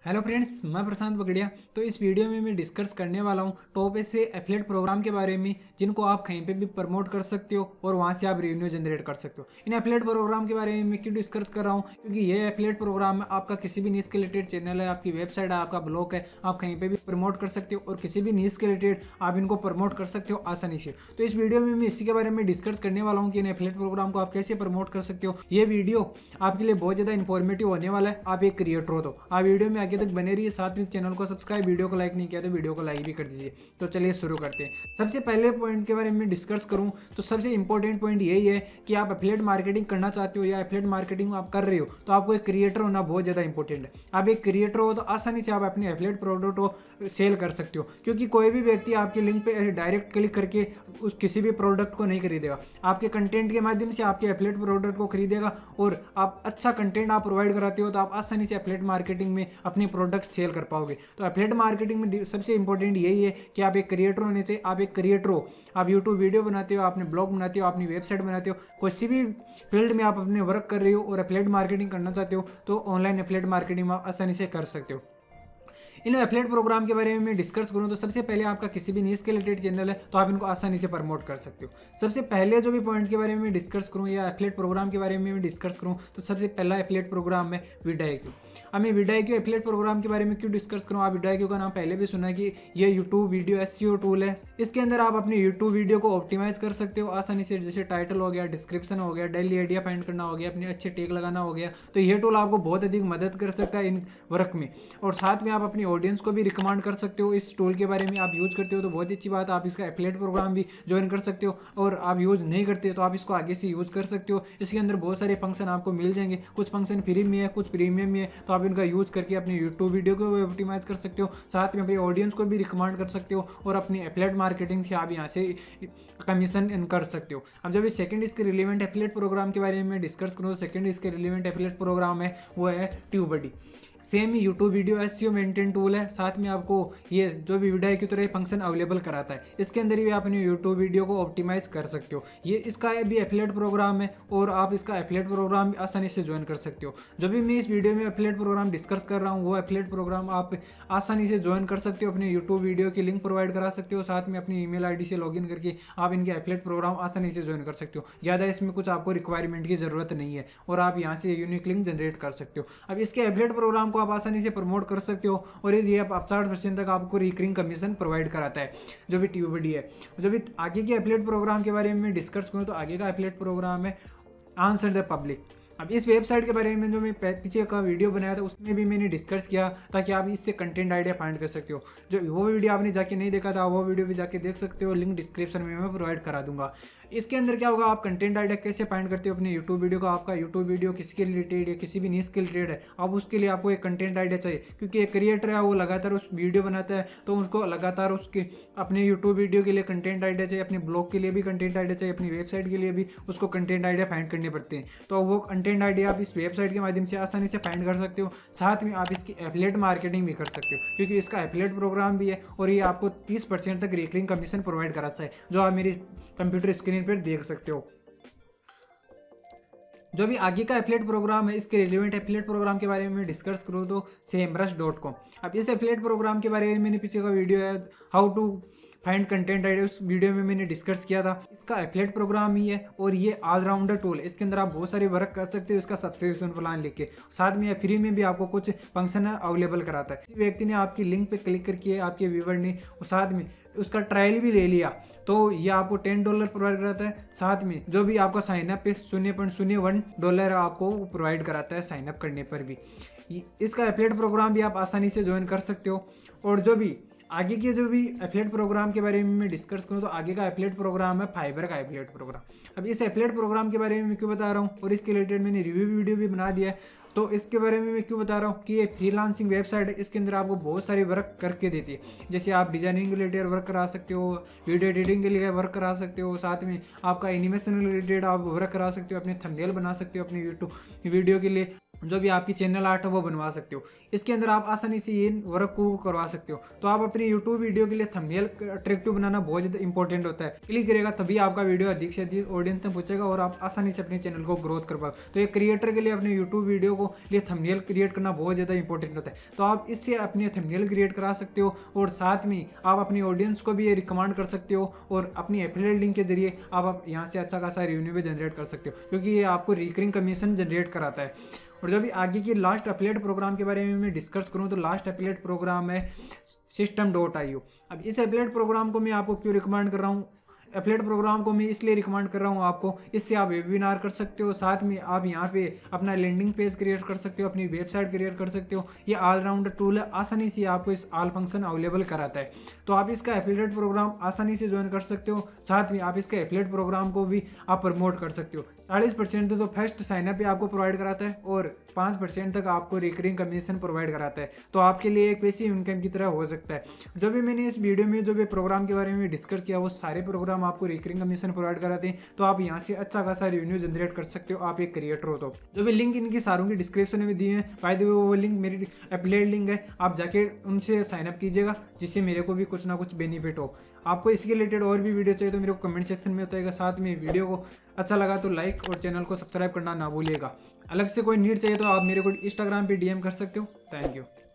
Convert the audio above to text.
Hello friends, मैं प्रशांत बगड़िया। तो इस वीडियो में मैं डिस्कस करने वाला हूँ टॉप ऐसे एफिलिएट प्रोग्राम के बारे में जिनको आप कहीं पे भी प्रमोट कर सकते हो और वहाँ से आप रेवेन्यू जनरेट कर सकते हो। इन एफिलिएट प्रोग्राम के बारे में मैं क्यों डिस्कस कर रहा हूँ, क्योंकि ये एफिलिएट प्रोग्राम में आपका किसी भी नीश के रिलेटेड चैनल है, आपकी वेबसाइट है, आपका ब्लॉग है, आप कहीं पर भी प्रमोट कर सकते हो और किसी भी नीश के रिलेटेड आप इनको प्रमोट कर सकते हो आसानी से। तो इस वीडियो में मैं इसी के बारे में डिस्कस करने वाला हूँ कि इन एफिलिएट प्रोग्राम को आप कैसे प्रमोट कर सकते हो। ये वीडियो आपके लिए बहुत ज़्यादा इन्फॉर्मेटिव होने वाला है। आप एक क्रिएटर हो तो आप वीडियो में आगे तक बने रहिए। साथ में चैनल को सब्सक्राइब, वीडियो को लाइक नहीं किया तो वीडियो को लाइक भी कर दीजिए। तो चलिए शुरू करते हैं। सबसे पहले पॉइंट के बारे में डिस्कस करूं तो सबसे इंपॉर्टेंट पॉइंट यही है कि आप एफिलिएट मार्केटिंग करना चाहते हो या एफिलिएट मार्केटिंग आप कर रहे हो तो आपको एक क्रिएटर होना बहुत ज़्यादा इंपॉर्टेंट है। आप एक क्रिएटर हो तो आसानी से आप अपने एफिलिएट प्रोडक्ट को सेल कर सकते हो, क्योंकि कोई भी व्यक्ति आपके लिंक पे डायरेक्ट क्लिक करके उस किसी भी प्रोडक्ट को नहीं खरीदेगा। आपके कंटेंट के माध्यम से आपके एफिलिएट प्रोडक्ट को खरीदेगा और आप अच्छा कंटेंट आप प्रोवाइड कराते हो तो आप आसानी से एफिलिएट मार्केटिंग में अपने प्रोडक्ट सेल कर पाओगे। तो एफिलिएट मार्केटिंग में सबसे इंपॉर्टेंट यही है कि आप एक क्रिएटर होने चाहिए। आप एक क्रिएटर हो, आप यूट्यूब वीडियो बनाते हो, आपने ब्लॉग बनाते हो, अपनी वेबसाइट बनाते हो, किसी भी फील्ड में आप अपने वर्क कर रहे हो और एफिलिएट मार्केटिंग करना चाहते हो तो ऑनलाइन एफिलिएट मार्केटिंग आप आसानी से कर सकते हो। इन एफिलिएट प्रोग्राम के बारे में मैं डिस्कस करूं तो सबसे पहले आपका किसी भी नीश के रिलेटेड चैनल है तो आप इनको आसानी से प्रमोट कर सकते हो। सबसे पहले जो भी पॉइंट के बारे में डिस्कस करूं या एफिलिएट प्रोग्राम के बारे में मैं डिस्कस करूं तो सबसे पहला एफिलिएट प्रोग्राम है vidIQ। अब मैं vidIQ एफिलिएट प्रोग्राम के बारे में क्यों डिस्कस करूँ, आप vidIQ का नाम पहले भी सुना कि ये यूट्यूब वीडियो SEO टूल है। इसके अंदर आप अपनी यूट्यूब वीडियो को ऑप्टिमाइज कर सकते हो आसानी से, जैसे टाइटल हो गया, डिस्क्रिप्शन हो गया, डेली आइडिया फाइंड करना हो गया, अपने अच्छे टैग लगाना हो गया। तो ये टूल आपको बहुत अधिक मदद कर सकता है इन वर्क में। और साथ में आप अपनी ऑडियंस को भी रिकमेंड कर सकते हो। इस टूल के बारे में आप यूज करते हो तो बहुत अच्छी बात, आप इसका एफिलिएट प्रोग्राम भी ज्वाइन कर सकते हो। और आप यूज नहीं करते तो आप इसको आगे से यूज कर सकते हो। इसके अंदर बहुत सारे फंक्शन आपको मिल जाएंगे, कुछ फंक्शन फ्री में है, कुछ प्रीमियम में है। तो आप इनका यूज करके अपनी यूट्यूब वीडियो को ऑप्टिमाइज कर सकते हो, साथ में अपनी ऑडियंस को भी रिकमेंड कर सकते हो और अपनी एफिलिएट मार्केटिंग से आप यहाँ से कमीशन इन कर सकते हो। अब जब इस सेकंड इसके रिलेवेंट एफिलिएट प्रोग्राम के बारे में डिस्कस करूँ तो सेकंड इसके रिलेवेंट एफिलिएट प्रोग्राम है वो है ट्यूबबडी। सेम ही YouTube video SEO maintain tool है, साथ में आपको ये जो भी vidIQ की तरह फंक्शन अवेलेबल कराता है। इसके अंदर भी आप अपनी यूट्यूब वीडियो को ऑप्टिमाइज कर सकते हो। ये इसका भी एफिलिएट प्रोग्राम है और आप इसका एफिलिएट प्रोग्राम भी आसानी से ज्वाइन कर सकते हो। जो भी मैं इस वीडियो में एफिलिएट प्रोग्राम डिस्कस कर रहा हूँ वो एफिलिएट प्रोग्राम आप आसानी से ज्वाइन कर सकते हो। अपने यूट्यूब वीडियो की लिंक प्रोवाइड करा सकते हो, साथ में अपनी ईमेल ID से लॉगिन करके आप इनके एफिलिएट प्रोग्राम आसानी से ज्वाइन कर सकते हो। ज़्यादा इसमें कुछ आपको रिक्वायरमेंट की ज़रूरत नहीं है और आप यहाँ से यूनिक लिंक जनरेट कर सकते हो। अब इसके एफिलिएट प्रोग्राम को आप आसानी से प्रमोट कर सकते हो और ये आप 60% तक आपको रिकरिंग कमीशन प्रोवाइड कराता है जो भी ट्यूबबडी है। जो भी आगे के एफिलिएट प्रोग्राम के बारे में डिस्कस करूँ तो आगे का एफिलिएट प्रोग्राम है आंसर द पब्लिक। अब इस वेबसाइट के बारे में जो मैं पीछे का वीडियो बनाया था उसमें भी मैंने डिस्कस किया ताकि आप इससे कंटेंट आइडिया फाइंड कर सकते हो। जो वो वीडियो आपने जाके नहीं देखा था वो वीडियो भी जाके देख सकते हो, लिंक डिस्क्रिप्शन में मैं प्रोवाइड करा दूंगा। इसके अंदर क्या होगा, आप कंटेंट आइडिया कैसे फाइंड करते हो अपने यूट्यूब वीडियो का। आपका यूट्यूब वीडियो किसके रिलेटेड है, किसी भी नीश के रिलेटेड है, अब उसके लिए आपको एक कंटेंट आइडिया चाहिए, क्योंकि एक क्रिएटर है वो लगातार उस वीडियो बनाता है तो उसको लगातार उसके अपने यूट्यूब वीडियो के लिए कंटेंट आइडिया चाहिए, अपने ब्लॉग के लिए भी कंटेंट आइडिया चाहिए, अपनी वेबसाइट के लिए भी उसको कंटेंट आइडिया फाइंड करने पड़ते हैं। तो वो कंटेंट आइडिया आप इस वेबसाइट के माध्यम से आसानी से फाइंड कर सकते हो। साथ में आप इसकी एफिलिएट मार्केटिंग भी कर सकते हो, क्योंकि इसका एफिलिएट प्रोग्राम भी है और ये आपको 30% तक रिकरिंग कमीशन प्रोवाइड कराता है, जो आप मेरी कंप्यूटर स्क्रीन पर देख सकते हो। जो भी आगे का एफिलिएट प्रोग्राम है इसके रिलेवेंट एफिलिएट प्रोग्राम के बारे में डिस्कस करूँ तो semrush.com। अब इस एफिलिएट प्रोग्राम के बारे में मैंने पीछे का वीडियो है how to find content idea, उस वीडियो में मैंने डिस्कस किया था। इसका एफिलिएट प्रोग्राम ही है और ये ऑलराउंडर टूल है। इसके अंदर आप बहुत सारे वर्क कर सकते हो इसका सब्सक्रिप्शन प्लान लेके, साथ में फ्री में भी आपको कुछ फंक्शन अवेलेबल कराता है। किसी व्यक्ति ने आपकी लिंक पे क्लिक करके आपके व्यूवर ने साथ में उसका ट्रायल भी ले लिया तो ये आपको $10 प्रोवाइड कराता है। साथ में जो भी आपका साइनअप पे $0.01 आपको प्रोवाइड कराता है साइनअप करने पर भी। इसका एफिलिएट प्रोग्राम भी आप आसानी से ज्वाइन कर सकते हो। और जो भी आगे के जो भी एफिलिएट प्रोग्राम के बारे में मैं डिस्कस करूँ तो आगे का एफिलिएट प्रोग्राम है फाइबर का एफिलिएट प्रोग्राम। अब इस एफिलिएट प्रोग्राम के बारे में मैं क्यों बता रहा हूँ और इसके रिलेटेड मैंने रिव्यू वीडियो भी बना दिया है। तो इसके बारे में मैं क्यों बता रहा हूँ कि ये फ्रीलांसिंग वेबसाइट है, इसके अंदर आपको बहुत सारे वर्क करके देती है। जैसे आप डिजाइनिंग के रिलेटेड वर्क करा सकते हो, वीडियो एडिटिंग के लिए वर्क करा सकते हो, साथ में आपका एनिमेशन रिलेटेड आप वर्क करा सकते हो, अपने थंबनेल बना सकते हो अपने यूट्यूब वीडियो के लिए। जो भी आपकी चैनल आर्ट है वो बनवा सकते हो। इसके अंदर आप आसानी से ये वर्क को करवा सकते हो। तो आप अपनी यूट्यूब वीडियो के लिए थंबनेल अट्रैक्टिव बनाना बहुत ज़्यादा इंपॉर्टेंट होता है। क्लिक करेगा तभी आपका वीडियो अधिक से अधिक ऑडियंस तक पहुंचेगा और आप आसानी से अपने चैनल को ग्रोथ कर पाओ। तो एक क्रिएटर के लिए अपने यूट्यूब वीडियो को लिए थंबनेल क्रिएट करना बहुत ज़्यादा इंपॉर्टेंट होता है। तो आप इससे अपनी थंबनेल क्रिएट करा सकते हो और साथ में आप अपनी ऑडियंस को भी ये रिकमेंड कर सकते हो और अपनी एफिलिएट लिंक के जरिए आप यहाँ से अच्छा खासा रेवेन्यू भी जनरेट कर सकते हो, क्योंकि ये आपको रिकरिंग कमीशन जनरेट कराता है। और जब भी आगे की लास्ट एफिलिएट प्रोग्राम के बारे में मैं डिस्कस करूं तो लास्ट एफिलिएट प्रोग्राम है Systeme.io। अब इस एफिलिएट प्रोग्राम को मैं आपको क्यों रिकमेंड कर रहा हूं? एफिलिएट प्रोग्राम को मैं इसलिए रिकमेंड कर रहा हूं आपको, इससे आप वेबिनार कर सकते हो, साथ में आप यहां पे अपना लैंडिंग पेज क्रिएट कर सकते हो, अपनी वेबसाइट क्रिएट कर सकते हो। ये ऑलराउंडर टूल है, आसानी से आपको इस ऑल फंक्शन अवेलेबल कराता है। तो आप इसका एफिलिएट प्रोग्राम आसानी से ज्वाइन कर सकते हो, साथ में आप इसका एफिलिएट प्रोग्राम को भी आप प्रमोट कर सकते हो। 40% तो फर्स्ट साइनअप पे आपको प्रोवाइड कराता है और 5% तक आपको रिकरिंग कमीशन प्रोवाइड कराता है। तो आपके लिए एक पैसिव इनकम की तरह हो सकता है। जो भी मैंने इस वीडियो में जो भी प्रोग्राम के बारे में डिस्कस किया वो सारे प्रोग्राम आपको रिकरिंग कमीशन प्रोवाइड कराते हैं। तो आप यहाँ से अच्छा खासा रेवेन्यू जनरेट कर सकते हो, आप एक क्रिएटर हो तो। जो भी लिंक इनकी सारों की डिस्क्रिप्शन में दी है, बाय द वे वो लिंक मेरी एफिलिएट लिंक है, आप जाके उनसे साइनअप कीजिएगा जिससे मेरे को भी कुछ ना कुछ बेनिफिट हो। आपको इसके रिलेटेड और भी वीडियो चाहिए तो मेरे को कमेंट सेक्शन में बताइएगा। साथ में वीडियो को अच्छा लगा तो लाइक और चैनल को सब्सक्राइब करना ना भूलिएगा। अलग से कोई नीड चाहिए तो आप मेरे को इंस्टाग्राम पे DM कर सकते हो। Thank you.